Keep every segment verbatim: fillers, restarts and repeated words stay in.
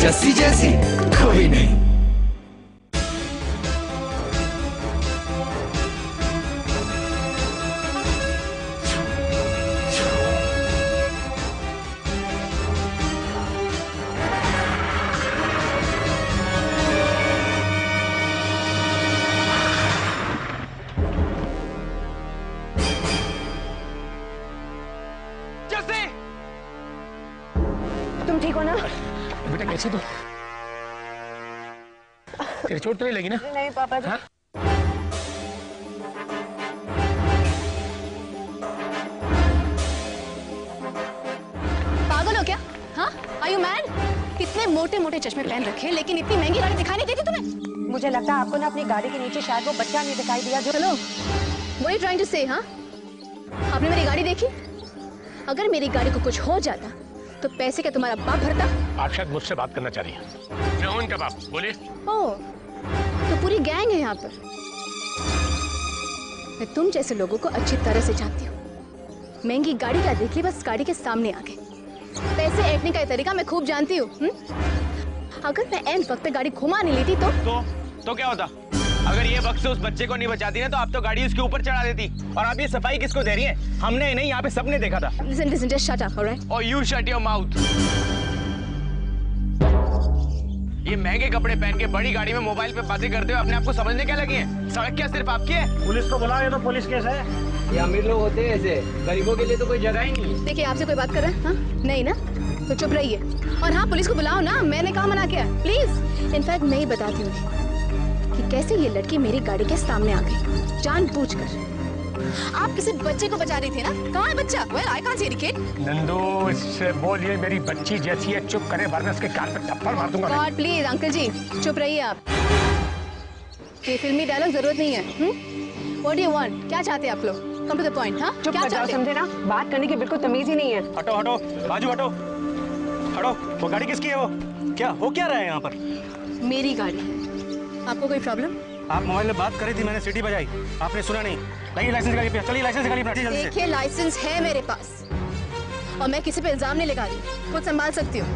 जस्सी जैसी कोई नहीं। तुम ठीक हो ना? बेटा कैसी तू? तेरी चोट तो नहीं लगी ना? नहीं पापा जी। हाँ? पागल हो क्या? हाँ? Are you mad? कितने मोटे मोटे चश्मे पहन रखे लेकिन इतनी महंगी गाड़ी दिखाई नहीं देती तुम्हें? मुझे लगता है आपको ना अपनी गाड़ी के नीचे शायद वो बच्चा नहीं दिखाई दिया जो। चलो, what are you trying to say, हाँ? आपने मेरी गाड़ी देखी? अगर मेरी गाड़ी को कुछ हो जाता तो पैसे क्या तुम्हारा बाप भरता? आप शायद मुझसे बात करना चाह रही हैं। मैं हूं इनका बाप, बोलिए। ओह, तो पूरी गैंग है यहाँ पर। मैं तुम जैसे लोगों को अच्छी तरह से जानती हूँ। महंगी गाड़ी क्या देखी, बस गाड़ी के सामने आ गए। पैसे ऐंठने का तरीका मैं खूब जानती हूँ। अगर मैं एंड वक्त पे गाड़ी घुमा नहीं लेती तो तो तो क्या होता? अगर ये वक्त से उस बच्चे को नहीं बचाती ना तो आप तो गाड़ी उसके ऊपर चढ़ा देती। और आप ये सफाई किसको दे रही हैं? हमने ही नहीं, यहाँ पे सबने देखा था। Listen, listen, just shut up, all right? और you shut your mouth. ये महंगे कपड़े पहन के बड़ी गाड़ी में मोबाइल पे बातें करते हुए अपने आप को समझने क्या लगी हैं? सड़क क्या सिर्फ आपकी है? पुलिस को बुलाओ, ये तो पुलिस केस है। ये अमीर लोग होते हैं ऐसे, गरीबों के लिए तो कोई जगह ही नहीं है। देखिए, आपसे कोई बात कर रहा है? हाँ? नहीं ना? तो चुप रहिए। और हाँ, पुलिस को बुलाओ ना, मैंने कहा मना किया? प्लीज। इनफैक्ट मैं ही बताती हूँ कि कैसे ये लड़की मेरी गाड़ी के सामने आ गई जानबूझकर। आप किसी बच्चे को बचा रही थी ना? कहाँ है बच्चा? Well, I can't see the kid. Nandu, इससे बोलिए मेरी बच्ची जैसी है, चुप करे वरना इसके कान पे थप्पड़ मार दूंगा। God, please, अंकल जी, चुप रहिए आप। ये फिल्मी डायलॉग जरूरत नहीं है। हुँ? What do you want? क्या चाहते हैं आप लोग? Come to the point, हाँ? चुप कर जाओ, समझे ना? बात करने की बिल्कुल तमीज ही नहीं है। हटो हटो, बाजू हटो, हटो। वो गाड़ी किसकी है? वो क्या हो क्या रहा है यहाँ पर? मेरी गाड़ी है। आपको कोई प्रॉब्लम? आप मोबाइल में बात करी थी, मैंने सीटी बजाई, आपने सुना नहीं। लाइए लाइसेंस निकालिए, चलिए लाइसेंस निकालिए जल्दी से। देखिए, लाइसेंस है मेरे पास और मैं किसी पे इल्जाम नहीं लगा रही, खुद संभाल सकती हूँ।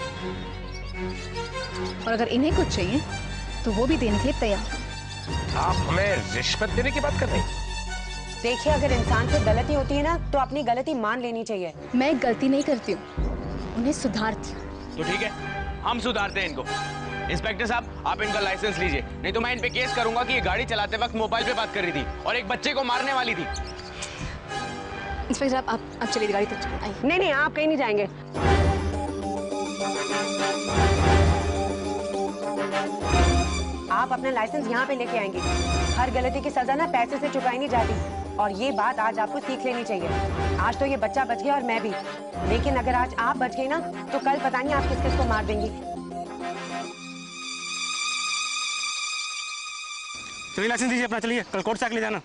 और अगर इन्हें कुछ चाहिए तो वो भी देने के लिए तैयार। आप हमें रिश्वत देने की बात कर रहे हैं? देखिए, अगर इंसान से गलती होती है ना तो अपनी गलती मान लेनी चाहिए। मैं गलती नहीं करती हूँ, उन्हें सुधारती हूँ। तो ठीक है, हम सुधारते हैं इनको। इंस्पेक्टर साहब, आप इनका लाइसेंस लीजिए, नहीं तो मैं इन पे केस करूंगा कि ये गाड़ी चलाते वक्त मोबाइल पे बात कर रही थी और एक बच्चे को मारने वाली थी। इंस्पेक्टर साहब, आप आप चलिए गाड़ी तक चलिए। आइए। नहीं नहीं, आप कहीं नहीं जाएंगे। आप अपना लाइसेंस यहाँ पे लेके आएंगे। हर गलती की सजा ना पैसे से चुकाई नहीं जाती और ये बात आज आपको सीख लेनी चाहिए। आज तो ये बच्चा बच गया और मैं भी, लेकिन अगर आज आप बच गए ना तो कल पता नहीं आप किस किस को मार देंगी। चलिए लाइसेंस दीजिए अपना, चलिए कल कोर्ट से आके ले जाना।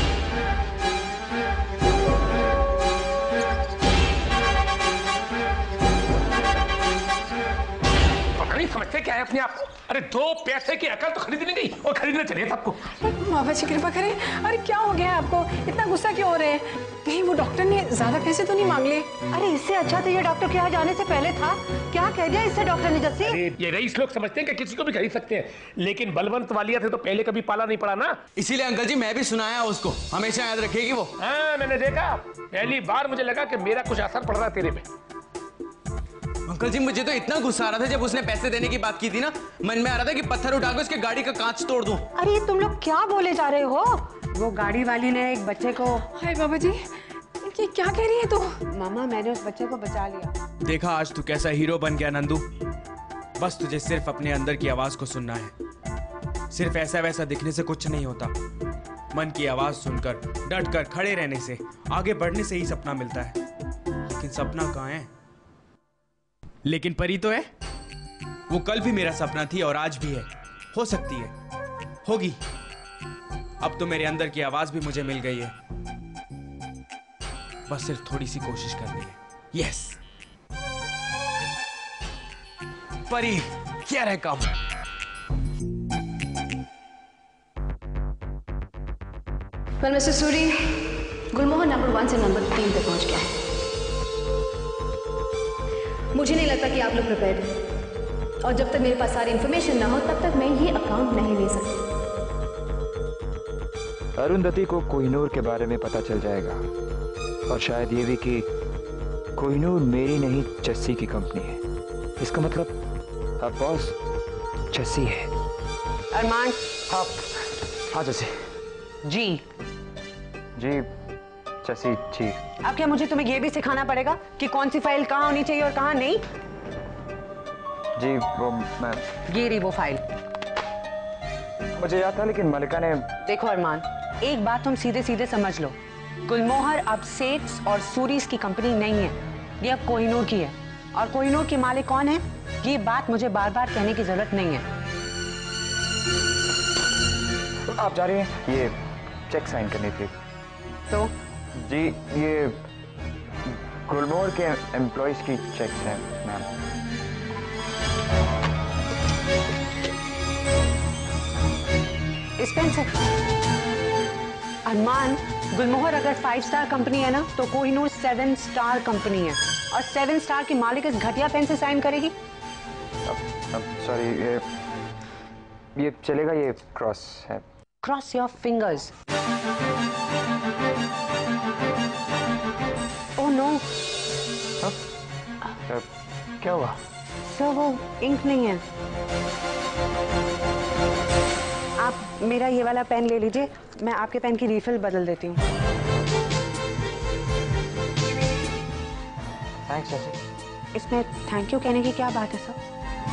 नहीं समझते क्या है अपने आप को? अरे दो पैसे की अकल तो खरीदनी नहीं और खरीदना चाहिए सबको। बाबा जी कृपा करें। अरे क्या हो गया है आपको? इतना गुस्सा क्यों हो रहे हैं? कहीं वो डॉक्टर ने ज्यादा पैसे तो नहीं मांग लिए? अरे इससे अच्छा तो ये डॉक्टर के यहाँ जाने से पहले था। क्या कह दिया इससे डॉक्टर ने जस्सी? ये रईस लोग समझते हैं कि किसी को भी खरीद सकते हैं, लेकिन बलवंत वालिया थे तो पहले कभी पाला नहीं पड़ा ना। इसीलिए अंकल जी मैं भी सुनाया उसको, हमेशा याद रखेगी वो। हाँ, मैंने देखा, पहली बार मुझे लगा कि मेरा कुछ असर पड़ रहा है तेरे पे। अंकल जी मुझे तो इतना गुस्सा आ रहा था जब उसने पैसे देने की बात की थी ना, मन में आ रहा था कि पत्थर उठाकर उसके गाड़ी का कांच तोड़ दूं। अरे तुम लोग क्या बोले जा रहे हो? वो गाड़ी वाली ने एक बच्चे को। हाय बाबा जी, ये क्या कह रही है तू? मामा, मैंने उस बच्चे को बचा लिया। देखा आज तू कैसा हीरो बन गया नंदू। बस तुझे सिर्फ अपने अंदर की आवाज को सुनना है। सिर्फ ऐसा वैसा दिखने से कुछ नहीं होता। मन की आवाज सुनकर डट कर खड़े रहने से, आगे बढ़ने से ही सपना मिलता है। लेकिन सपना कहाँ है? लेकिन परी तो है। वो कल भी मेरा सपना थी और आज भी है, हो सकती है, होगी। अब तो मेरे अंदर की आवाज भी मुझे मिल गई है, बस सिर्फ थोड़ी सी कोशिश करनी है। यस परी, क्या रहे काम? Well mister Suri, Gulmohan number one से नंबर तीन पे पहुंच गया है। मुझे नहीं लगता कि आप लोग प्रिपेयर्ड हैं। और जब तक मेरे पास सारी इंफॉर्मेशन ना हो तब तक मैं ये अकाउंट नहीं ले सकती। अरुंधति को कोहिनूर के बारे में पता चल जाएगा और शायद ये भी कि कोहिनूर मेरी नहीं जस्सी की कंपनी है। इसका मतलब अब बॉस जस्सी है। अरमान। हाँ हाँ जस्सी जी जी जस्सी जी। अब क्या मुझे तुम्हें ये भी सिखाना पड़ेगा कि कौन सी फाइल कहाँ होनी चाहिए और कहाँ नहीं? जी वो मैं ये रही वो फाइल। मुझे याद था लेकिन मलिका ने। देखो अरमान, एक बात तुम सीधे सीधे समझ लो, गुलमोहर अब सेट्स और सूरीज की कंपनी नहीं है, ये अब कोहिनूर की है। और कोहिनूर के मालिक कौन है ये बात मुझे बार बार कहने की जरूरत नहीं है। तो आप जा रही हैं ये चेक साइन करने के लिए? तो जी ये गुलमोहर के एम्प्लॉयज की चेक्स हैं मैम। इस पेन से अरमान, गुलमोहर अगर फाइव स्टार कंपनी है ना तो कोहिनूर सेवन स्टार कंपनी है, और सेवन स्टार की मालिक इस घटिया पेन से साइन करेगी? सॉरी ये ये चलेगा, ये क्रॉस है। Cross your fingers. Oh no. क्या हुआ? सर वो इंक नहीं है। आप मेरा ये वाला पेन ले लीजिए, मैं आपके पेन की रिफिल बदल देती हूँ। थैंक्स जैसी। इसमें थैंक यू कहने की क्या बात है सर?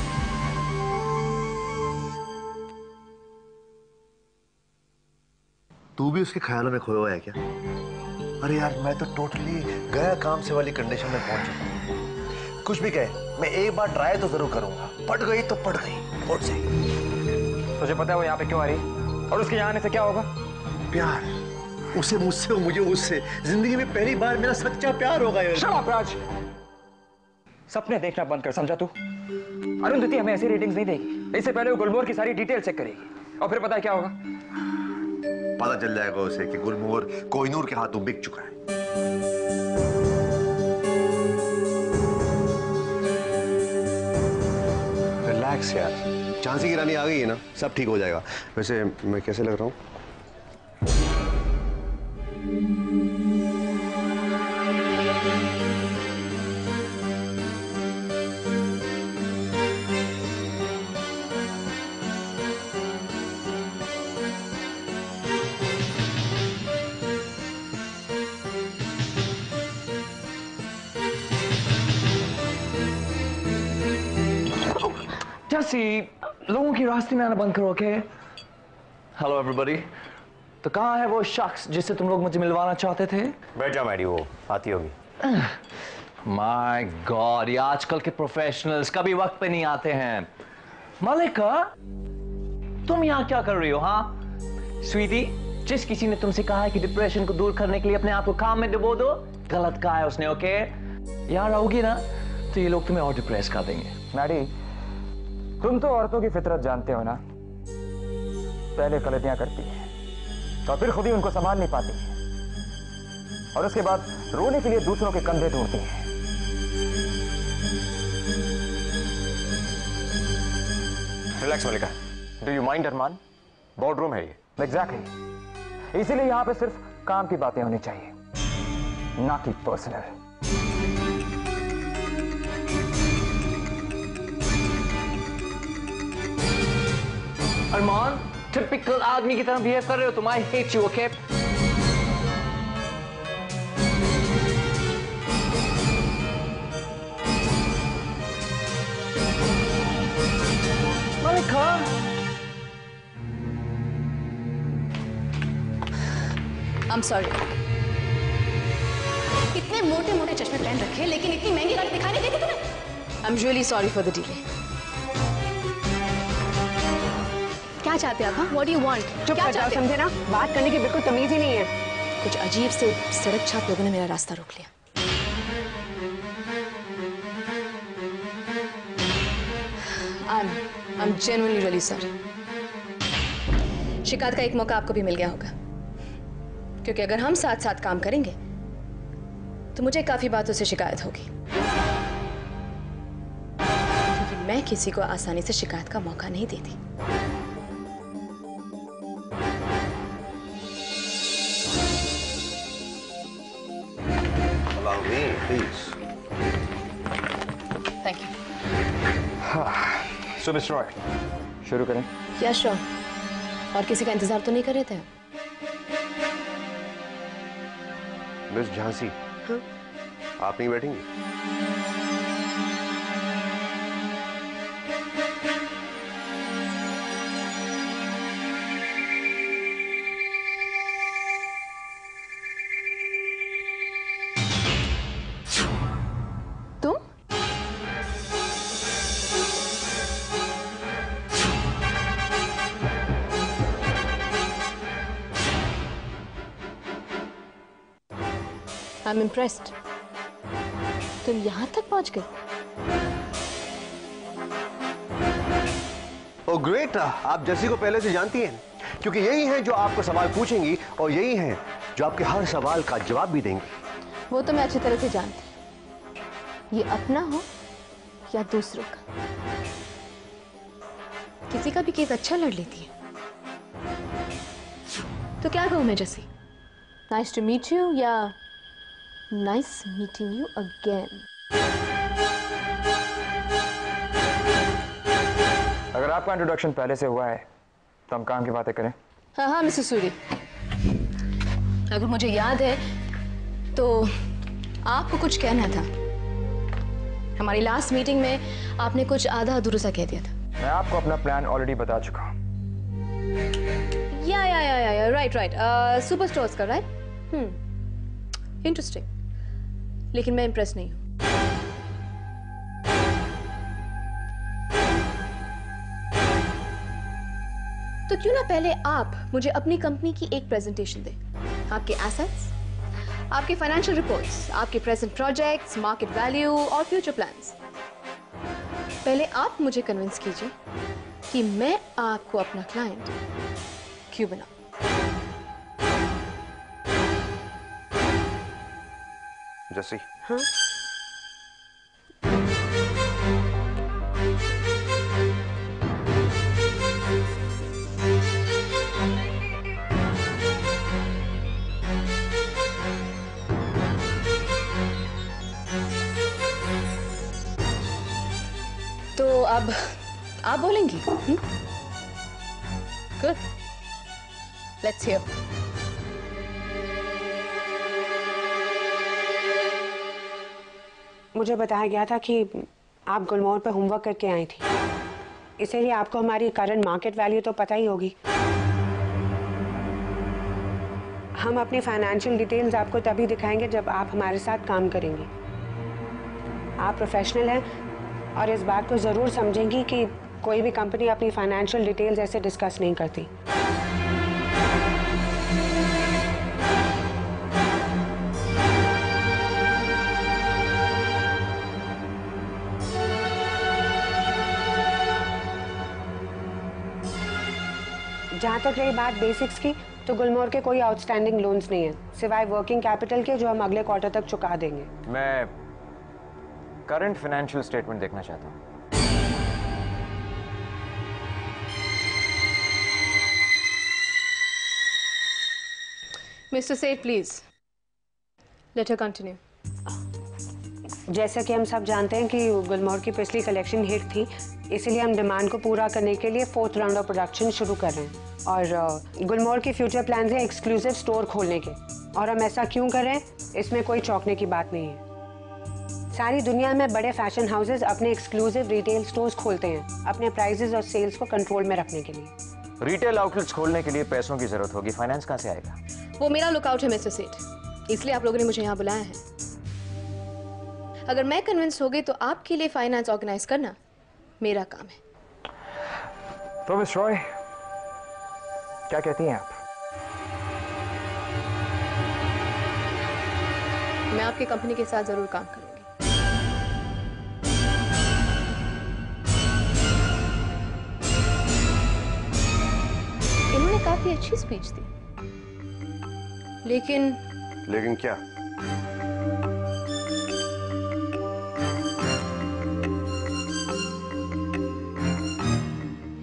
तू भी उसके ख्यालों में खोया हुआ है क्या? अरे यार मैं तो टोटली गया काम से वाली कंडीशन में पहुंच चुका हूँ। कुछ भी कहे, मैं एक बार ट्राई तो जरूर करूंगा। पट गई तो पट गई, पहुंच जाएगी। तुझे पता है वो यहाँ पे क्यों आ रही है और उसके यहाँ आने से क्या होगा? प्यार, उसे मुझसे, मुझे उससे। जिंदगी में पहली बार मेरा सच्चा प्यार होगा यार। शट अप राज, सपने देखना बंद कर, समझा तू? अरुंधति हमें ऐसी रेटिंग्स नहीं देगी। इससे पहले वो गुलमोहर की सारी डिटेल चेक करेगी और फिर पता है क्या होगा? पता चल जाएगा उसे कि गुलमोहर कोहिनूर के हाथों बिक चुका है। रिलैक्स यार, झांसी की रानी आ गई है ना, सब ठीक हो जाएगा। वैसे मैं कैसे लग रहा हूँ? जस्सी, लोगों की रास्ते में आना बंद करो, ओके? Hello everybody. तो कहाँ है वो शख्स जिससे तुम लोग मुझे मिलवाना चाहते थे? बैठ जा मैडी, वो आती होगी। माय गॉड, ये आजकल के प्रोफेशनल्स कभी वक्त पे नहीं आते हैं। मलिका, तुम यहाँ क्या कर रही हो? हाँ स्वीटी, जिस किसी ने तुमसे कहा है कि डिप्रेशन को दूर करने के लिए अपने आप को काम में डुबो दो, गलत कहा है उसने, ओके? यहाँ रहोगी ना तो ये लोग तुम्हें और डिप्रेस कर देंगे। मैडी, तुम तो औरतों की फितरत जानते हो ना, पहले गलतियां करती है और फिर खुद ही उनको संभाल नहीं पाती और उसके बाद रोने के लिए दूसरों के कंधे ढूंढती है। Relax Malika, do you mind Armaan? Board room है ये। एग्जैक्टली, इसीलिए यहां पे सिर्फ काम की बातें होनी चाहिए, ना कि पर्सनल। अरमान, टिपिकल आदमी की तरह बिहेव कर रहे हो तुम। I hate you, okay? Malika, I am sorry. इतने मोटे मोटे चश्मे पहन रखे लेकिन इतनी महंगी गाड़ी दिखाई नहीं देती तुम्हें। I am really sorry for the delay. क्या चाहते हैं आप? What do you want? चुप कर जाओ, समझे ना? बात करने की बिल्कुल तमीज ही नहीं है। कुछ अजीब से सड़क छाप लोगों ने मेरा रास्ता रोक लिया। I am I am genuinely really sorry. शिकायत का एक मौका आपको भी मिल गया होगा, क्योंकि अगर हम साथ साथ काम करेंगे तो मुझे काफी बातों से शिकायत होगी, क्योंकि मैं किसी को आसानी से शिकायत का मौका नहीं देती। Allow me, please. Thank you. So mister Roy, शुरू करें? क्या श्योर। और किसी का इंतजार तो नहीं कर रहे थे? मिस झांसी, हाँ? आप नहीं बैठेंगी? तुम? I am impressed. तुम यहां तक पहुंच गए? ओ ग्रेट, आप जस्सी को पहले से जानती हैं, क्योंकि यही हैं जो आपको सवाल पूछेंगी और यही हैं जो आपके हर सवाल का जवाब भी देंगी। वो तो मैं अच्छी तरह से जानती। ये अपना हो या दूसरों का, किसी का भी केस अच्छा लड़ लेती है। तो क्या कहूं मैं Jassi? Nice to meet you या नाइस मीटिंग यू अगेन? अगर आपका इंट्रोडक्शन पहले से हुआ है तो हम काम की बातें करें। हाँ हाँ मिस्टर सूरी, अगर मुझे याद है तो आपको कुछ कहना था। हमारी लास्ट मीटिंग में आपने कुछ आधा अधूरा सा कह दिया था। मैं आपको अपना प्लान ऑलरेडी बता चुका हूं। या yeah yeah yeah right right super stores का, राइट? Hmm, interesting. लेकिन मैं इंप्रेस नहीं हूं। तो क्यों ना पहले आप मुझे अपनी कंपनी की एक प्रेजेंटेशन दें। आपके एसेट्स, आपके फाइनेंशियल रिपोर्ट्स, आपके प्रेजेंट प्रोजेक्ट्स, मार्केट वैल्यू और फ्यूचर प्लान्स। पहले आप मुझे कन्विंस कीजिए कि मैं आपको अपना क्लाइंट क्यों बनाऊं। जस्सी, हाँ? तो अब आप बोलेंगी? Good, let's hear. मुझे बताया गया था कि आप गुलमोहर पे होमवर्क करके आई थी, इसीलिए आपको हमारी करंट मार्केट वैल्यू तो पता ही होगी। हम अपनी फाइनेंशियल डिटेल्स आपको तभी दिखाएंगे जब आप हमारे साथ काम करेंगी। आप प्रोफेशनल हैं और इस बात को ज़रूर समझेंगी कि कोई भी कंपनी अपनी फाइनेंशियल डिटेल्स ऐसे डिस्कस नहीं करती। जहाँ तक रही बात बेसिक्स की, तो गुलमोहर के कोई आउटस्टैंडिंग लोन्स नहीं है सिवाय वर्किंग कैपिटल के, जो हम अगले क्वार्टर तक चुका देंगे। मैं करंट फाइनेंशियल स्टेटमेंट देखना चाहता हूँ। मिस्टर सेठ प्लीज लेट हर कंटिन्यू। जैसा कि हम सब जानते हैं कि गुलमोहर की पिछली कलेक्शन हिट थी, इसीलिए हम डिमांड को पूरा करने के लिए फोर्थ राउंड ऑफ प्रोडक्शन शुरू कर रहे हैं। और गुलमोहर के फ्यूचर प्लान है एक्सक्लूसिव स्टोर खोलने के, और हम ऐसा क्यों कर रहे हैं इसमें कोई चौंकने की बात नहीं है। सारी दुनिया में बड़े फैशन हाउसेज अपने एक्सक्लूसिव रिटेल स्टोर्स खोलते हैं अपने प्राइसेस और सेल्स को कंट्रोल में रखने के लिए। रिटेल आउटलेट्स खोलने के लिए पैसों की जरूरत होगी, फाइनेंस कहाँ से आएगा? वो मेरा लुकआउट है मिस्टर सेठ, इसलिए आप लोगों ने मुझे यहाँ बुलाया है। अगर मैं कन्विंस हो गई तो आपके लिए फाइनेंस ऑर्गेनाइज करना मेरा काम है। तो मिस रॉय, क्या कहती हैं आप? मैं आपकी कंपनी के साथ जरूर काम करूंगी। इन्होंने काफी अच्छी स्पीच दी, लेकिन लेकिन क्या?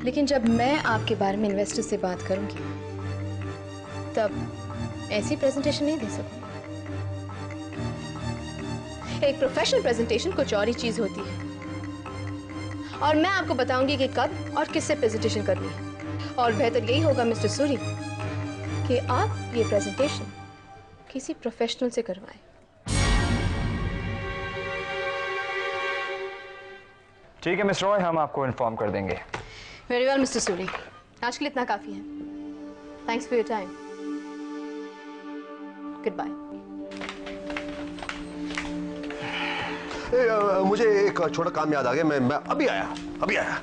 लेकिन जब मैं आपके बारे में इन्वेस्टर से बात करूंगी तब ऐसी प्रेजेंटेशन नहीं दे सकूंगी। एक प्रोफेशनल प्रेजेंटेशन कुछ और ही चीज होती है और मैं आपको बताऊंगी कि कब और किससे प्रेजेंटेशन करनी है। और बेहतर यही होगा मिस्टर सूरी कि आप ये प्रेजेंटेशन किसी प्रोफेशनल से करवाएं। ठीक है मिस्टर रॉय, हम आपको इन्फॉर्म कर देंगे। वेरी वेल मिस्टर सूरी, आज के लिए इतना काफी है। Thanks for your time. Good bye. मुझे एक छोटा काम याद आ गया, मैं मैं अभी आया अभी आया।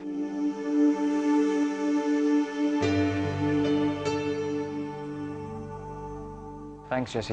थैंक्स जैसी।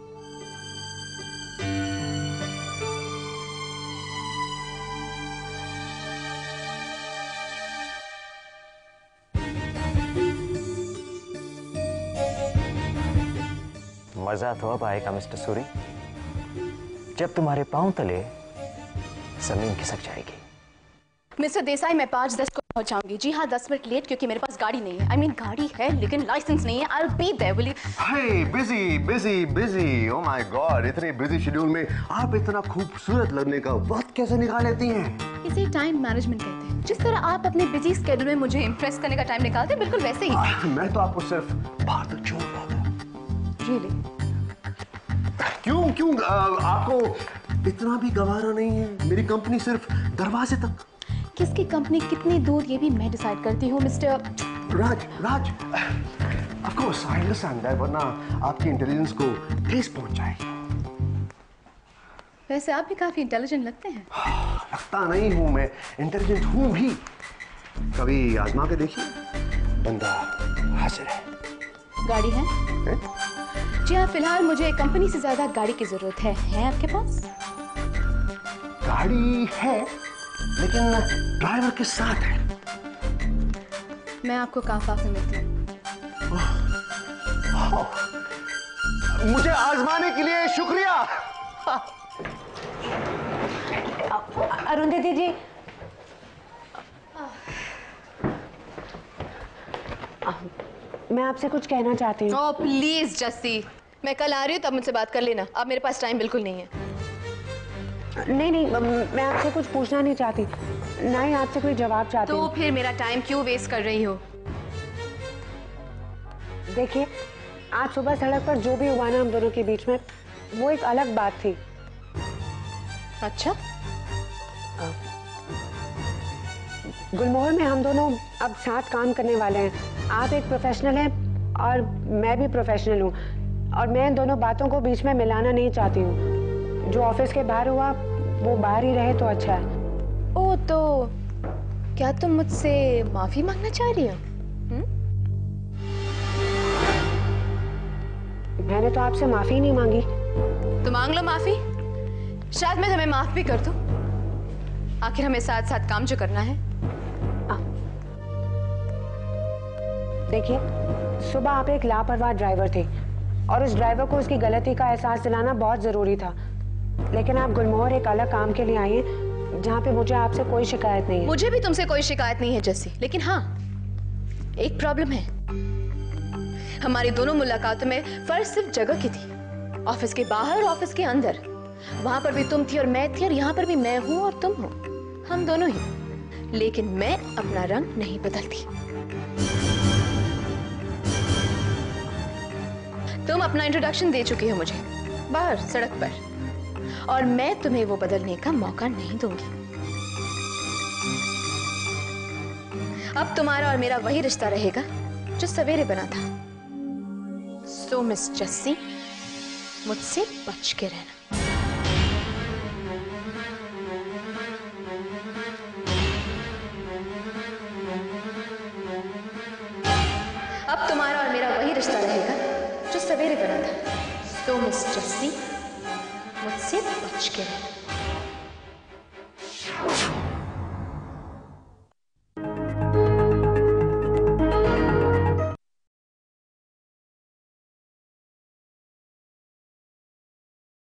मजा तो अब आएगा मिस्टर सूरी, जब तुम्हारे पांव तले जमीन खिसक जाएगी। मिस्टर देसाई, मैं पाँच दस को पहुंचाऊंगी। जी हाँ, दस मिनट लेट, क्योंकि मेरे पास गाड़ी नहीं है। आई I मीन mean, गाड़ी है लेकिन लाइसेंस नहीं है। I'll be there, will you? Hi, busy busy busy. Oh my god, इतने बिजी शेड्यूल में आप इतना खूबसूरत लगने का वक्त कैसे निकाल लेती हैं? इसे टाइम मैनेजमेंट कहते हैं। जिस तरह आप अपने बिजी स्केड्यूल में मुझे इंप्रेस करने का टाइम निकालते हैं, बिल्कुल वैसे ही। आ, मैं तो आपको सिर्फ बाहर तक छोड़ रहा था। Really? क्यों क्यों आ, आपको इतना भी गवारा नहीं है? मेरी कंपनी सिर्फ दरवाजे तक। किसकी कंपनी कितनी दूर ये भी मैं डिसाइड करती हूँ mister Raj. Raj of course I understand that, वरना आपकी इंटेलिजेंस को ठेस पहुंच जाएगी। वैसे आप भी काफी इंटेलिजेंट लगते हैं। लगता नहीं हूं, मैं इंटेलिजेंट हूं भी। कभी आजमा के देखिए, बंदा हाजिर है। गाड़ी है, है? जी हाँ, फिलहाल मुझे कंपनी से ज्यादा गाड़ी की जरूरत है। है आपके पास? गाड़ी है लेकिन ड्राइवर के साथ है। मैं आपको काफाफ में मिलती हूँ। मुझे आजमाने के लिए शुक्रिया। अरुंधति जी, मैं आपसे कुछ कहना चाहती हूँ। ओह प्लीज जस्सी, मैं कल आ रही हूँ तब मुझसे बात कर लेना। अब मेरे पास टाइम बिल्कुल नहीं है। नहीं नहीं, मैं आपसे कुछ पूछना नहीं चाहती, ना ही आपसे कोई जवाब चाहती तो हूँ। फिर मेरा टाइम क्यों वेस्ट कर रही हो? देखिए, आज सुबह सड़क पर जो भी हुआ ना हम दोनों के बीच में, वो एक अलग बात थी। अच्छा? गुलमोहर में हम दोनों अब साथ काम करने वाले हैं। आप एक प्रोफेशनल हैं और मैं भी प्रोफेशनल हूँ, और मैं इन दोनों बातों को बीच में मिलाना नहीं चाहती हूँ। जो ऑफिस के बाहर हुआ वो बाहर ही रहे तो अच्छा है। ओ, तो क्या तुम मुझसे माफी मांगना चाह रही हो? मैंने तो आपसे माफी नहीं मांगी। तो मांग लो माफी, शायद मैं तुम्हें माफ भी कर दूं। आखिर हमें साथ साथ काम जो करना है। देखिए, सुबह आप एक लापरवाह ड्राइवर थे और उस ड्राइवर को उसकी गलती का एहसास दिलाना बहुत जरूरी था। लेकिन आप गुलमोहर एक अलग काम के लिए आई हैं जहाँ पे मुझे आपसे कोई शिकायत नहीं है। मुझे भी तुमसे कोई शिकायत नहीं है जस्सी, लेकिन हाँ, एक प्रॉब्लम है। हमारी दोनों मुलाकातों में फर्क सिर्फ जगह की थी। ऑफिस के बाहर, ऑफिस के अंदर। वहां पर भी तुम थी और मैं थी, और यहाँ पर भी मैं हूं और तुम हो। हम दोनों ही। लेकिन मैं अपना रंग नहीं बदलती। तुम अपना इंट्रोडक्शन दे चुकी हो मुझे बाहर सड़क पर, और मैं तुम्हें वो बदलने का मौका नहीं दूंगी। अब तुम्हारा और मेरा वही रिश्ता रहेगा जो सवेरे बना था। सो मिस जस्सी, मुझसे बच के रहना। अब तुम्हारा और मेरा वही रिश्ता रहेगा जो सवेरे बना था। सो मिस जस्सी, मुझसे बच के रहना।